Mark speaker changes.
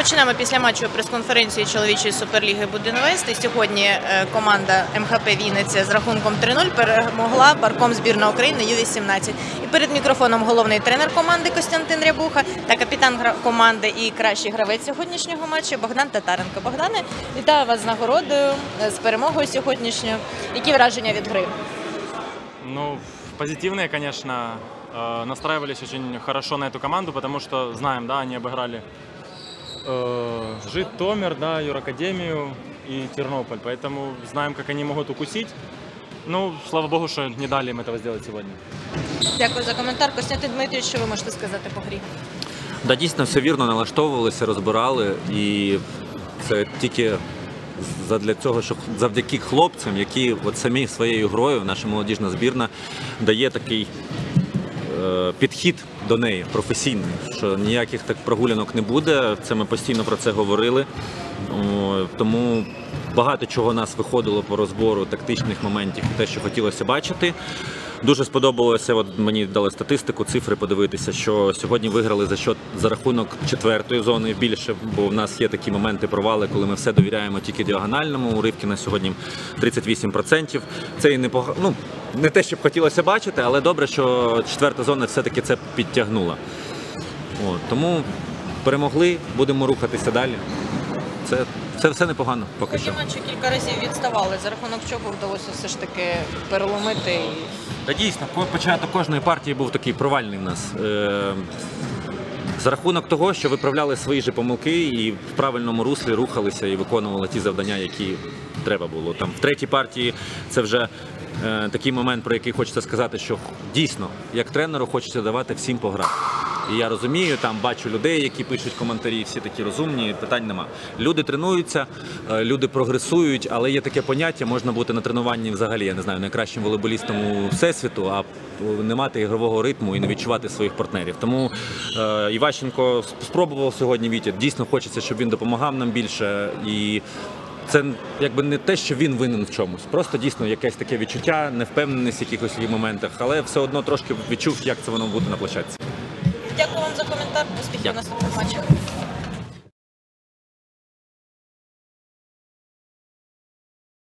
Speaker 1: Розпочнемо після матчу прес-конференції чоловічої суперліги «Будинвест». І сьогодні команда МХП Вінниця з рахунком 3-0 перемогла парком збірної України Ю-18. І перед мікрофоном головний тренер команди Костянтин Рябуха та капітан команди і кращий гравець сьогоднішнього матчу Богдан Татаренко. Богдане, вітаю вас з нагородою, з перемогою сьогоднішньою. Які враження від гри?
Speaker 2: Ну, позитивные, конечно. Настраивались очень хорошо на эту команду, потому что знаем, да, они обыграли Житомир, да, Юракадемию и Тернополь, поэтому знаем, как они могут укусить. Ну, слава богу, что не дали им этого сделать сегодня.
Speaker 1: Дякую за коментар. Костянтин Дмитрович, що ви можете сказати по грі?
Speaker 3: Да, дійсно, все вірно, налаштовувалися, розбирали, і це тільки задля цього, що завдяки хлопцям, які от самі своєю грою, наша молодіжна збірна, дає такий підхід до неї професійний, що ніяких так прогулянок не буде, це ми постійно про це говорили, тому багато чого нас виходило по розбору тактичних моментів, те, що хотілося бачити. Дуже сподобалося, от мені дали статистику, цифри подивитися, що сьогодні виграли за рахунок четвертої зони більше, бо в нас є такі моменти провали, коли ми все довіряємо тільки діагональному. У Ривки на сьогодні 38%. Це і не те, що б хотілося бачити, але добре, що четверта зона все-таки це підтягнула. Тому перемогли, будемо рухатися далі. Це все непогано поки що.
Speaker 1: Матчі кілька разів відставали, за рахунок чого вдалося все ж таки переломити.
Speaker 3: Та дійсно, початок кожної партії був такий провальний в нас. За рахунок того, що виправляли свої ж помилки і в правильному руслі рухалися і виконували ті завдання, які треба було. Там в третій партії це вже такий момент, про який хочеться сказати, що дійсно, як тренеру, хочеться давати всім пограти. І я розумію, там бачу людей, які пишуть коментарі, всі такі розумні, питань нема. Люди тренуються, люди прогресують, але є таке поняття, можна бути на тренуванні взагалі, я не знаю, найкращим волейболістом у всесвіту, а не мати ігрового ритму і не відчувати своїх партнерів. Тому Іващенко спробував сьогодні Вітя, дійсно хочеться, щоб він допомагав нам більше. І це якби не те, що він винен в чомусь, просто дійсно якесь таке відчуття, невпевненість в якихось моментах, але все одно трошки відчув, як це воно буде на площадці.
Speaker 1: Дякую вам за коментар. Успіхів в наступних матчах.